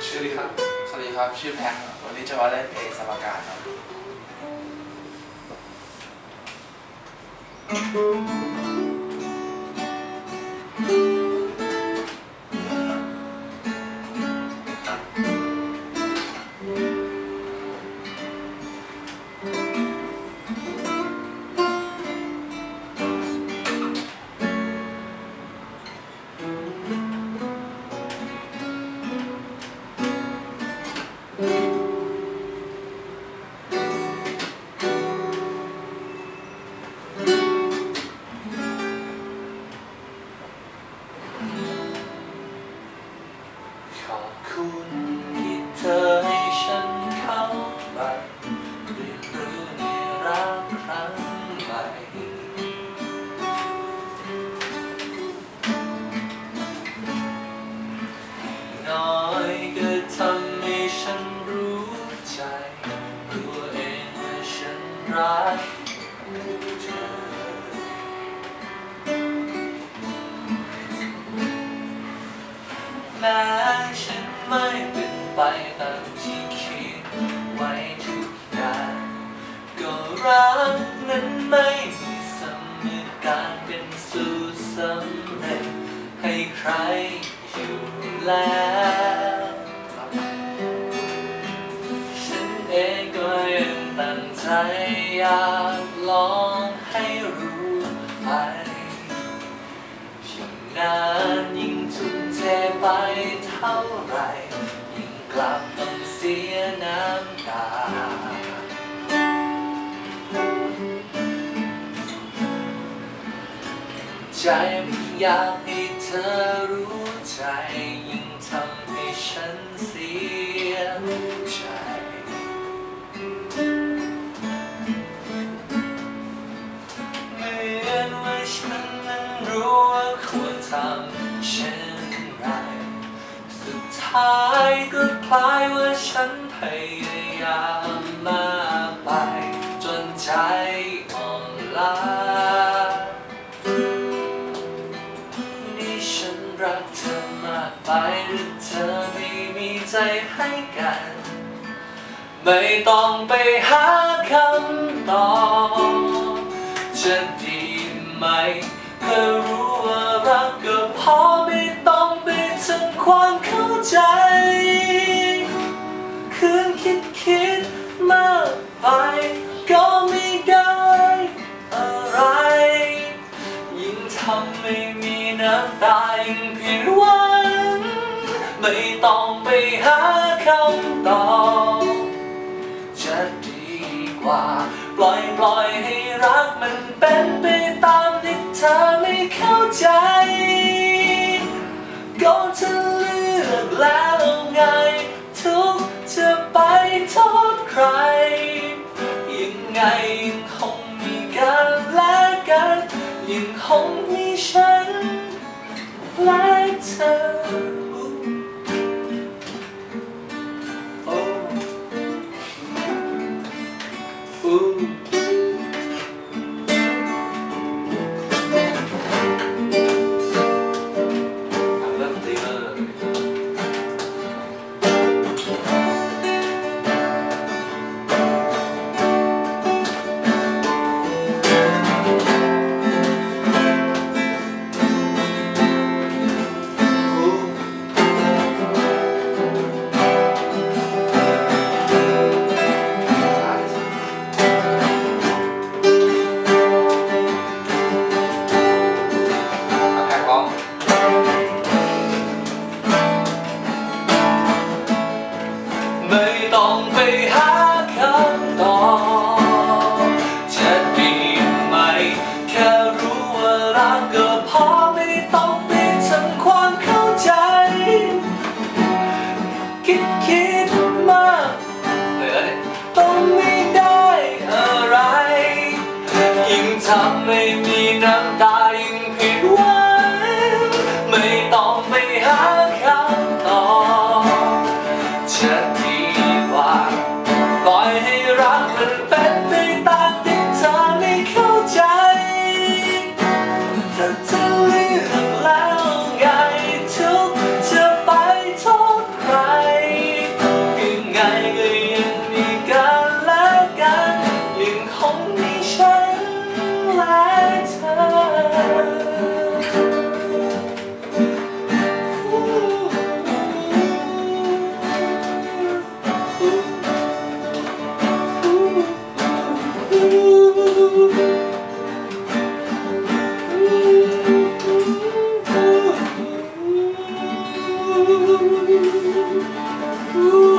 สวัสดีครับชื่อแพงวันนี้จะมาเล่นเพลงสมการครับขอบคุณที่เธอให้ฉันเข้าไปเรียนรู้ในรักครั้งใหม่น้อยก็ทำให้ฉันรู้ใจตัวเองว่าฉันรักเธอแม้ฉันไม่เป็นไปตามที่คิดไว้ทุกอย่างก็รักนั้นไม่มีสมการเป็นสูตรสำเร็จให้ใครอยู่แล้วฉันเองก็ยังตั้งใจอยากลองให้รู้ไปยิ่งนานยิ่งทุ่มเทไปเท่าไรยิ่งกลับต้องเสียน้ำตาใจมันอยากให้เธอรู้ใจยิ่งทำให้ฉันเสียใจเหมือนว่าฉันนั้นรู้ว่าควรทำเช่นไรสุดท้ายก็คล้ายว่าฉันพยายามมากไปจนใจอ่อนล้านี่ฉันรักเธอมากไปหรือเธอไม่มีใจให้กันไม่ต้องไปหาคำตอบจะดีไหมแค่รู้ว่ารักก็พอไม่ต้องไปทำความเข้าใจคืนคิดมากไปก็ไม่ได้อะไรยิ่งทำไม่มีน้ำตายิ่งผิดหวังไม่ต้องไปหาคำตอบจะดีกว่าปล่อยให้รักมันเป็นไปตามที่เธอไม่เข้าใจก็จะเลือกแล้วไงทุกจะไปโทษใครยังไงยังคงมีกันและกันยังคงมีฉันและเธอ Ooh.